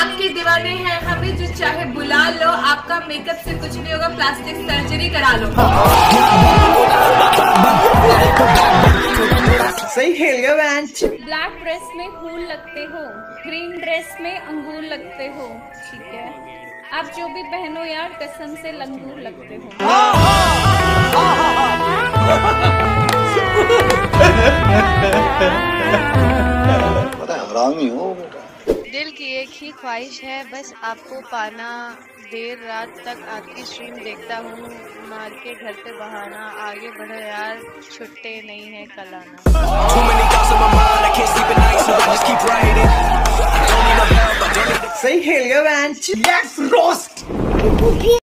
आपके दीवाने हैं, हमें जो चाहे बुला लो, आपका मेकअप से कुछ नहीं होगा, प्लास्टिक सर्जरी करा लो। सही खेल गया बेंच। ब्लैक ड्रेस में फूल लगते हो, ग्रीन ड्रेस में अंगूर लगते हो, ठीक है। आप जो भी पहनो यार कसम से लंगूर लगते हो। पता है हरामी हो। दिल की एक ही ख्वाहिश है बस आपको पाना, देर रात तक आपकी स्ट्रीम देखता हूँ, मार के घर पे बहाना, आगे बढ़ो यार छुट्टे नहीं है कल आना। सही खेल गया बेंच। Yes roast.